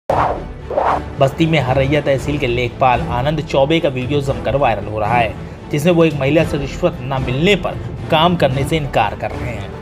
बस्ती में हरैया तहसील के लेखपाल आनंद चौबे का वीडियो जमकर वायरल हो रहा है, जिसमें वो एक महिला से रिश्वत न मिलने पर काम करने से इनकार कर रहे हैं।